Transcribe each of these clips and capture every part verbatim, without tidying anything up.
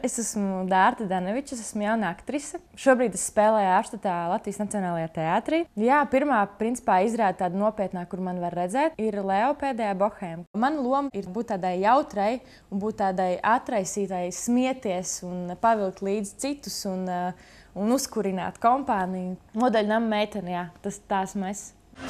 Es esmu Dārta Daneviča, esmu jauna aktrise. Šobrīd es spēlēju ārštatā Latvijas Nacionālajā teātrī. Jā, pirmā, principā, izrāde tāda nopietnā, kur man var redzēt, ir Leo pēdējā bohēma. Mana loma ir būt tādai jautrai un būt tādai atraisītai, smieties un pavilkt līdz citus un, un uzkurināt kompāniju. Modeļu nama meitene, jā, tas tās mēs.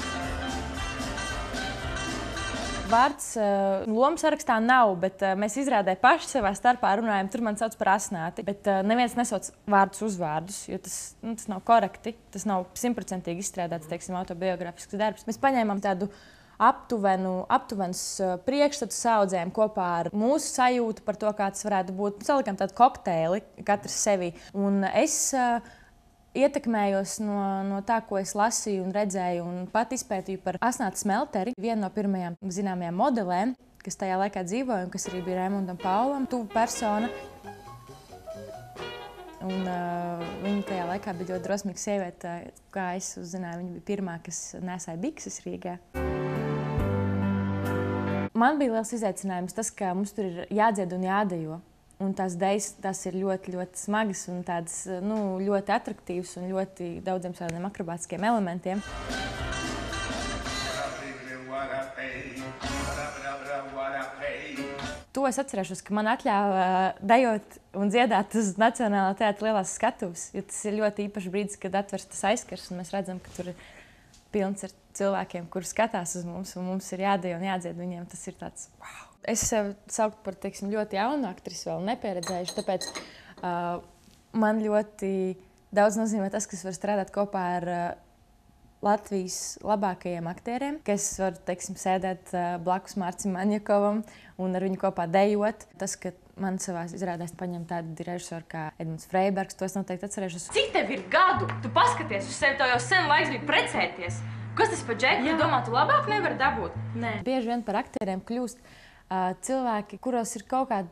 Vārds uh, lomu sarakstā nav, bet uh, mēs izrādē paši savā starpā runājam, tur man sauc par asnāti. Bet uh, neviens nesauc vārdus uzvārdus, jo tas, nu, tas nav korekti. Tas nav simtprocentīgi izstrādāts, teiksim, autobiogrāfisks darbs. Mēs paņēmām tādu aptuvenu, aptuvenus uh, priekšstatu saudzējām kopā ar mūsu sajūtu par to, kā tas varētu būt. Salikām tādu kokteili, katrs sevi. Un es uh, ietekmējos no, no tā, ko es lasīju un redzēju, un pat izpētīju par Asnāti Smelteri, vienu no pirmajām zināmajām modelēm, kas tajā laikā dzīvoja un kas arī bija Raimundam Paulam, tuva persona. Un, uh, viņa tajā laikā bija ļoti drosmīga sieviete, kā es uzzināju, viņa bija pirmā, kas nesāja bikses Rīgā. Man bija liels izaicinājums tas, ka mums tur ir jādzied un jādejo. Un tās dejas, tas ir ļoti, ļoti smagas un tādas, nu, ļoti atraktīvas un ļoti daudziem tādiem akrobātiskiem elementiem. To es atcerēšos, ka man atļāva dejot un dziedāt uz Nacionālā teātra lielās skatuves, jo tas ir ļoti īpašs brīdis, kad atvers tas aizskars un mēs redzam, ka tur ir pilns ar cilvēkiem, kuri skatās uz mums un mums ir jādejo un jādzied viņiem. Tas ir tāds wow! Es sevi sauktu par, teiksim, ļoti jaunu aktrisi, vēl nepieredzējuši, tāpēc uh, man ļoti daudz nozīmē tas, ka es varu strādāt kopā ar uh, Latvijas labākajiem aktieriem, ka es varu, teiksim, sēdēt uh, blakus Mārtiņam un ar viņu kopā dejot. Tas, ka man savās izrādēs paņem tādu režisoru kā Edmunds Freibergs, to es noteikti atcerēšos. Cik tev ir gadu? Tu paskaties uz sevi, tev jau sen laiks bija precēties. Kas tas par džeku? Tu domā, tu labāk nevar dabūt? Nē. Bieži vien par aktieriem kļūst Uh, cilvēki, kuros ir kaut, kād,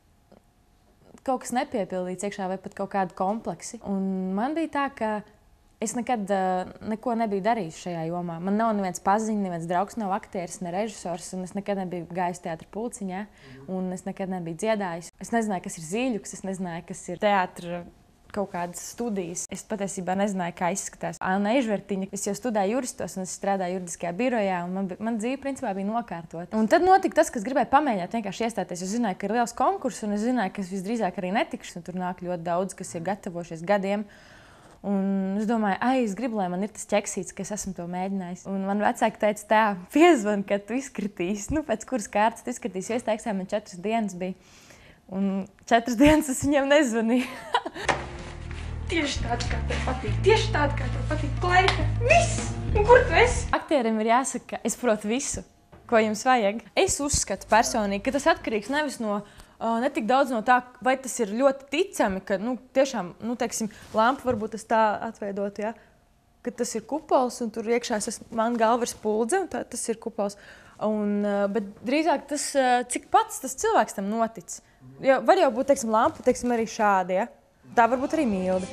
kaut kas nepiepildīts iekšā vai pat kaut kādi kompleksi. Un man bija tā, ka es nekad uh, neko nebiju darījis šajā jomā. Man nav neviens paziņa, neviens draugs nav aktieris, ne režisors, un es nekad nebiju gājis teātra pulciņā, un es nekad nebiju dziedājis. Es nezināju, kas ir zīļuks, es nezināju, kas ir teātra kaut kādas studijas. Es patiesībā nezināju, kā izskatās Anna Ežvertiņa. Es jau studēju juristos un es strādāju juridiskajā birojā, un man, man dzīve principā bija nokārtota. Un tad notika tas, kas gribēja pamēģināt vienkārši iestāties. Es zināju, ka ir liels konkurss, un es zināju, ka es visdrīzāk arī netikšu, un tur nāk ļoti daudz, kas ir gatavojušies gadiem. Un es domāju, ai, es gribu, lai man ir tas ķeksīts, ka es esmu to mēģinājis. Un man vecāki teica tā, piezvan, kad tu izkritīsi. Nu, pēc kuras kārtas tu izkritīsi, jo es tā eksāmena četras dienas bija. Un četras dienas es viņiem nezvanīju. Tieši tāda, kā tev patīk. Tieši tāda, kā tev patīk. Pleika. Viss! Un kur tu esi? Aktierim ir jāsaka, ka es protu visu, ko jums vajag. Es uzskatu personīgi, ka tas atkarīgs nevis no, uh, ne tik daudz no tā, vai tas ir ļoti ticami, ka, nu, tiešām, nu, teiksim, lampu varbūt tas tā atveidotu, ja? Ka tas ir kupols un tur iekšā es, man galva ir spuldze un tā, tas ir kupols. Un, uh, bet drīzāk tas, uh, cik pats tas cilvēks tam notic. Jo, var jau būt, teiksim, lampa, teiksim, arī šādi, ja? Tā varbūt arī mildi.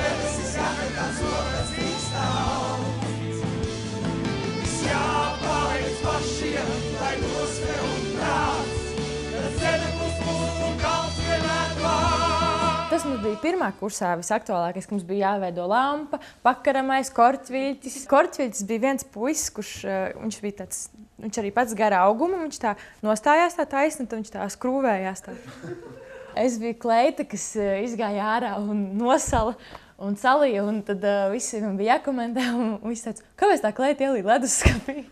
Tas mums bija pirmā kursā visaktuālākais, ka mums bija jāveido lampa, pakaramais, korķviļķis. Korķviļķis bija viens puisis, kurš viņš bija tāds, viņš arī pats gara auguma, viņš tā nostājās tā taisni, tad viņš tā skrūvējās tā. Es biju kleita, kas izgāja ārā un nosala un salīja, un tad uh, visi man bija jākomentē, un visi teica, kāpēc tā kleita ielīja leduskapī?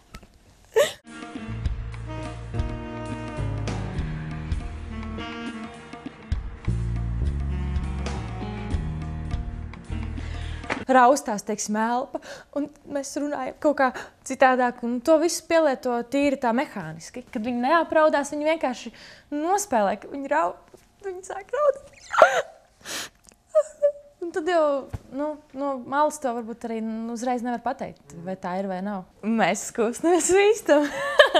Raustās, teiksim, elpa, un mēs runājam kaut kā citādāk, un to visu pielieto tīri tā mehāniski. Kad viņi neapraudās, viņi vienkārši nospēlē, ka viņi raud, viņi sāk raudāt. Un tad jau, nu, no malas to varbūt arī nu, uzreiz nevar pateikt, vai tā ir vai nav. Mēs skūpstamies vīstam.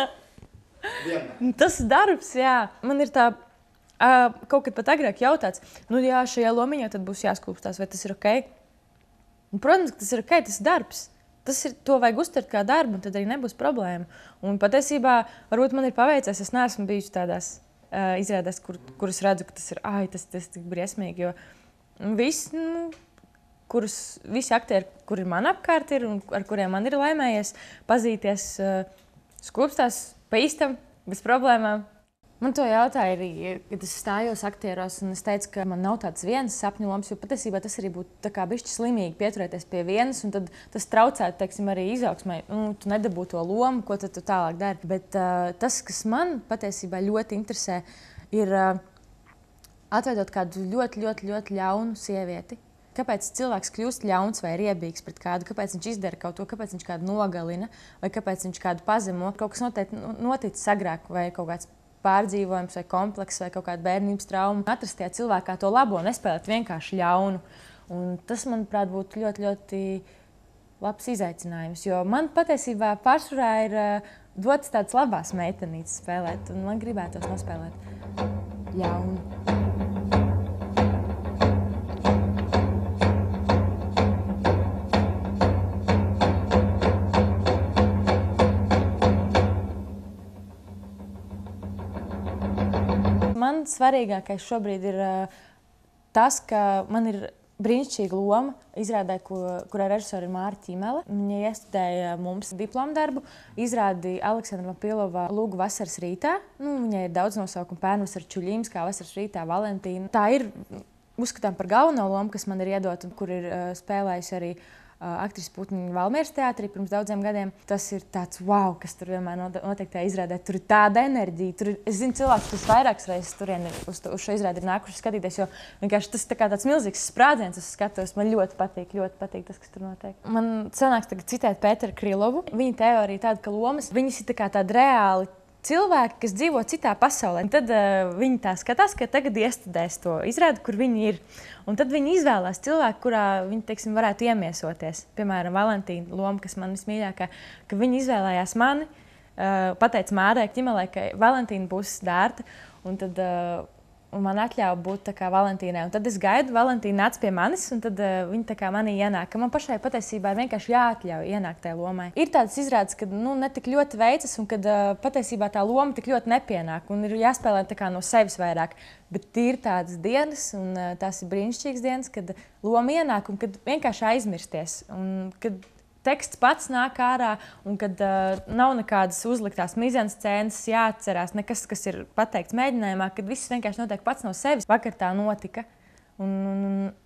Tas ir darbs, jā. Man ir tā, uh, kaut kad pat agrāk jautāts, nu jā, šajā lomiņā tad būs jāskūpstās, vai tas ir ok? Un, protams, ka tas ir ok, tas ir darbs. Tas ir, to vajag uztvert kā darbu, un tad arī nebūs problēma. Un patiesībā, varbūt man ir paveicies, es neesmu bijusi tādās uh, izrādēs, kur, kurus redzu, ka tas ir, ai, tas, tas tik briesmīgi, jo viss, nu, kurus, visi aktieri, kuri man apkārt ir un ar kuriem man ir laimējies pazīties, uh, skūpstās pa īstam, bez problēmām. Man to jautāja arī, kad es stājos aktieros, un es teicu, ka man nav tāds viens sapņu lomas, jo patiesībā tas arī būtu tā kā bišķi slimīgi pieturēties pie vienas, un tad tas traucētu, teiksim, arī izaugsmai. Nu, tu nedabū to lomu, ko tad tu tālāk dari. Bet uh, tas, kas man patiesībā ļoti interesē, ir uh, atveidot kādu ļoti, ļoti, ļoti ļaunu sievieti. Kāpēc cilvēks kļūst ļauns vai riebīgs pret kādu, kāpēc viņš izdara kaut to, kāpēc viņš kādu nogalina, vai kāpēc viņš kādu pazemo. Kaut kas noteikti noticis agrāk, vai kaut kāds pārdzīvojums, vai komplekss, vai kaut kāda bērnības trauma. Atrast tajā cilvēkā to labo, nespēlēt vienkārši ļaunu. Un tas, manuprāt, būtu ļoti, ļoti labs izaicinājums. Jo man patiesībā pārsvarā ir uh, dotas tādas labās meitenītes spēlēt, un man gribētos nospēlēt ļaunu. Man svarīgākais šobrīd ir uh, tas, ka man ir brīnišķīga loma izrādē, ko, kurā režisori ir Mārtiņa. Viņa iestudēja mums diplomu darbu, izrādi Aleksandra Pilova Lūgu vasaras rītā. Nu, viņai ir daudz nosaukumu, Pērnvasara Čuļīmskā, vasaras rītā, Valentīna. Tā ir, uzskatām, par galveno lomu, kas man ir iedota, kur ir uh, spēlējusi arī aktrise Putniņa Valmieras teātrī pirms daudziem gadiem. Tas ir tāds, wow, kas tur vienmēr notiek tajā izrādē. Tur ir tāda enerģija. Tur ir, es zinu, cilvēks, kas vairākas reizes turien ir, uz, uz šo izrādi ir nākuši skatīties, jo vienkārši tas ir tā kā tāds milzīgs sprādziens uz skatos. Man ļoti patīk, ļoti patīk tas, kas tur notiek. Man sanāks tagad citēt Pēteru Krilovu. Viņa teorija tāda, ka lomas, viņas ir tā kā tāda reāli cilvēki, kas dzīvo citā pasaulē. Un tad uh, viņi tā skatās, ka tagad iestudēs to izrādi, kur viņi ir. Un tad viņi izvēlās cilvēku, kurā viņi, teiksim, varētu iemiesoties. Piemēram, Valentīna loma, kas man vismīļākā, ka viņi izvēlējās mani, uh, pateica Mārai Ķimelei, ka Valentīna būs Dārta, un tad uh, un man atļāva būt tā kā Valentīnai. Un tad es gaidu, Valentīna nāc pie manis, un tad uh, viņa tā kā manī ienāk. Ka man pašai patiesībā ir vienkārši jāatļauj ienākt tajā lomai. Ir tādas izrādes, kad nu, ne tik ļoti veicas, un kad uh, patiesībā tā loma tik ļoti nepienāk, un ir jāspēlē tā kā no sevis vairāk. Bet ir tādas dienas, un uh, tās ir brīnišķīgas dienas, kad loma ienāk, un kad vienkārši aizmirsties. Un kad teksts pats nāk ārā, un kad uh, nav nekādas uzliktās mizanscēnas, jāatcerās nekas, kas ir pateikts mēģinājumā, kad viss vienkārši notiek pats no sevis. Vakar tā notika, un, un,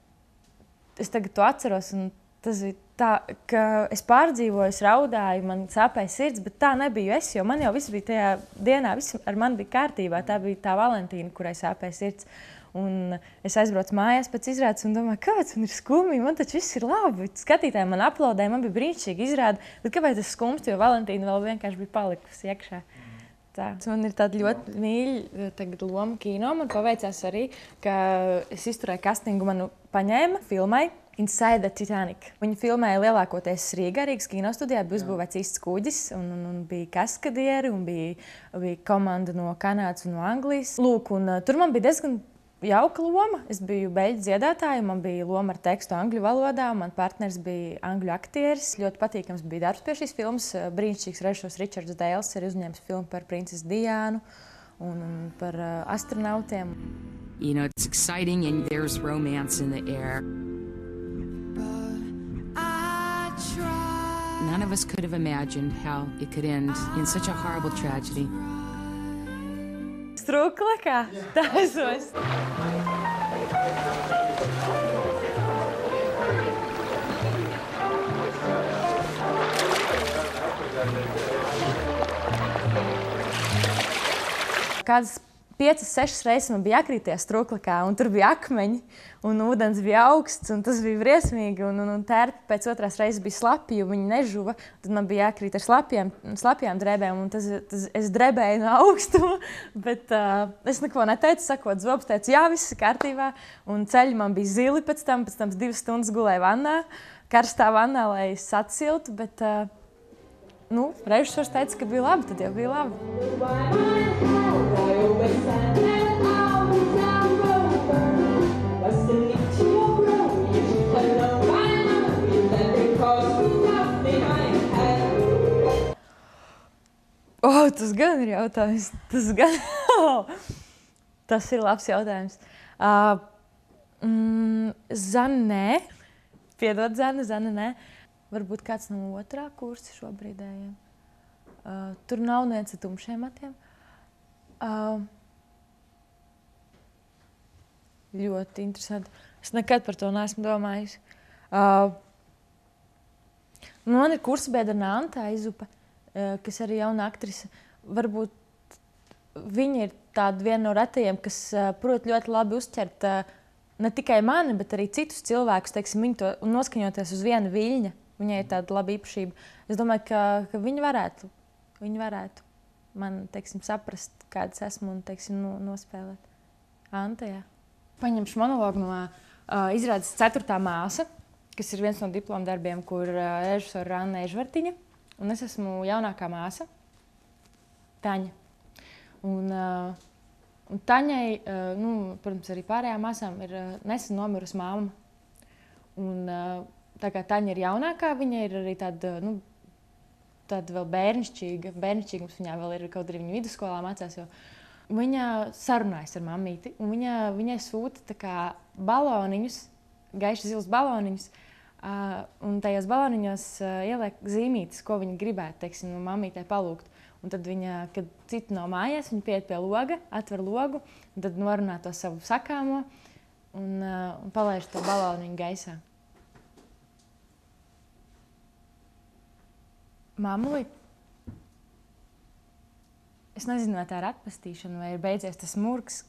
un es tagad to atceros, un tas ir tā, ka es pārdzīvoju, es raudāju, man sāpēja sirds, bet tā nebiju es, jo man jau viss bija tajā dienā, viss ar mani bija kārtībā, tā bija tā Valentīna, kurai sāpēja sirds. Un es aizbraucu mājās pēc izrādes un domāju, kāpēc man ir skumji, man taču viss ir labi. Skatītāji man aplaudēja, man bija brīnišķīgi izrāde, bet kāpēc es skumstu, jo Valentīna vēl vienkārši bija palikusi iekšā. Tā. Man ir tāda ļoti mīļa tagad loma kino. Man paveicās arī, ka es izturēju kastingu, manu paņēma filmai Inside the Titanic. Viņa filmēja lielākoties Rīgā, Rīgas kinostudijā, bija uzbūvēts īsts kuģis, un, un, un bija kaskadieri, un bija, bija komanda no Kanādas un no Anglijas. Lūk, un tur man bija diezgan jauka loma. Es biju beļģu dziedātāja, man bija loma ar tekstu angļu valodā, man partners bija angļu aktieris. Ļoti patīkams bija darbs pie šīs filmas. Brīnišķīgs režisors Ričards Dēls ir uzņēmis filmu par princesi Diānu un, un par uh, astronautiem. You know, it's exciting and there's romance in the air. None of us could have imagined how it could end in such a horrible tragedy. Strukla kā? Tā esos. Kādas piecas, sešas reizes man bija jākrīt tajā struklakā, un tur bija akmeņi, un ūdens bija augsts, un tas bija briesmīgi, un, un, un tērpi pēc otrās reizes bija slapi, jo viņi nežuva. Tad man bija jākrīt ar slapjām, slapjām drēbēm, un tas, tas, es drebēju no augstuma, bet uh, es neko neteicu, sakot, zobs teicu, jā, viss ir kārtībā, un ceļi man bija zili pēc tam, pēc tam divas stundas gulēju vannā, karstā vannā, lai es atsiltu, bet, uh, nu, režisors teica, ka bija labi, tad jau bija labi. O, tas gan ir jautājums. Tas gan... Tas ir labs jautājums. Uh, mm, Zana, nē. Piedod, Zana, Zana, nē. Varbūt kāds no otrā kursa šobrīdējiem. Uh, tur nav neviens ar tumšiem matiem. Uh, ļoti interesanti. Es nekad par to neesmu domājis. Uh, man ir kursabiedra Nanta Izupa, uh, kas arī jauna aktrise. Varbūt viņa ir tāda viena no retajiem, kas uh, prot ļoti labi uzķert uh, ne tikai mani, bet arī citus cilvēkus, teiksim, viņu to noskaņoties uz viena viļņa. Viņai ir tāda laba īpašība. Es domāju, ka, ka viņi varētu, viņi varētu man, teiksim, saprast, kāds esmu un, teiksim, no, nospēlēt. Anta, jā. Paņemšu monologu no uh, izrādes ceturtā māsa, kas ir viens no diploma darbiem, kur uh, režisora Anna Ežvertiņa. Un es esmu jaunākā māsa, Taņa. Un, uh, un Taņai, uh, nu, protams, arī pārējām māsām ir uh, nesen nomirusi mamma. Un, uh, tā kā Taņa ir jaunākā, viņa ir arī tāda, nu, tāda vēl bērnišķīga. Bērnišķīgums viņā vēl ir, kaut arī viņa vidusskolā mācās, jo viņa sarunājas ar mammīti. Un viņa, viņai sūta tā kā baloniņus, gaiši zilus baloniņus. Uh, un tajos baloniņos uh, ieliek zīmītes, ko viņa gribētu, teiksim, no mammītē palūgt. Un tad viņa, kad citi nav mājās, viņa pieiet pie loga, atver logu, un tad norunā to savu sakāmo un, uh, un palaiž to baloniņu gaisā. Mamuli, es nezinu, vai tā ir atpestīšana, vai ir beidzies tas murgs,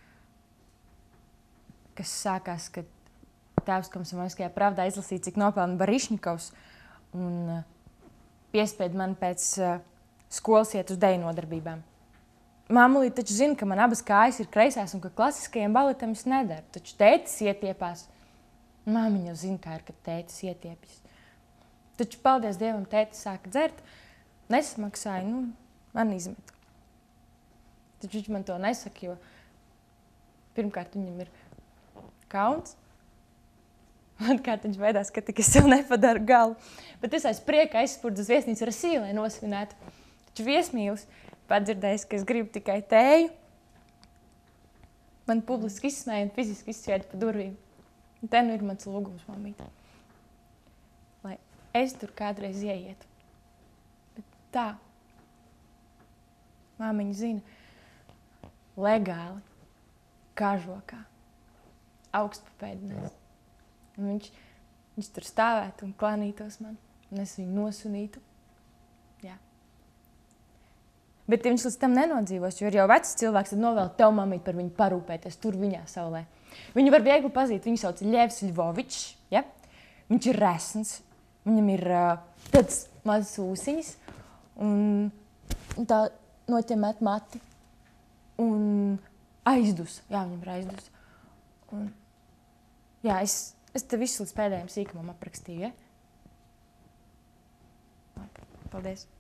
kas sākās, kad tēvs Komsomolskajā pravdā izlasīja, cik nopelna Barišņikovs, un uh, piespied man pēc uh, skolas iet uz deju nodarbībām. Mamuli taču zina, ka man abas kājas ir kreisās un ka klasiskajiem baletam es nedaru, taču tētis ietiepās. Māmiņa jau zina, kā ir, kad tētis ietiepjas. Taču, paldies Dievam, tētis sāka dzert, nesamaksāja, nu, man izmetu. Taču viņš man to nesaka, jo pirmkārt viņam ir kauns, otrkārt viņš veidās, ka tik es sev nepadaru galu. Bet es aiz prieka aizspurdu uz viesnīcu ar sīlu, lai nosvinētu. Taču viesmīlis padzirdējis, ka es gribu tikai tēju. Man publiski izsmēja un fiziski izsvieda pa durvīm. Un te nu ir mans lūgums, mammīte. Lai es tur kādreiz ieietu. Bet tā, māmiņa zina, legāli, kažokā, augstpapēdinās. Un viņš, viņš tur stāvētu un klanītos man, un es viņu nosunītu. Jā. Bet viņš līdz tam nenodzīvos, jo ir jau vecs cilvēks, tad novēl tev, mammīt, par viņu parūpēties tur viņā saulē. Viņu var viegli pazīt, viņu sauc Ļevs Ļvovičs, ja? Viņš ir resns, viņam ir uh, tāds mazas ūsiņas, un, un tā noķemēt mati, un aizdus, jā, viņam ir aizdus. Un, jā, es, es te visu līdz pēdējiem sīkumam aprakstīju, ja? Paldies.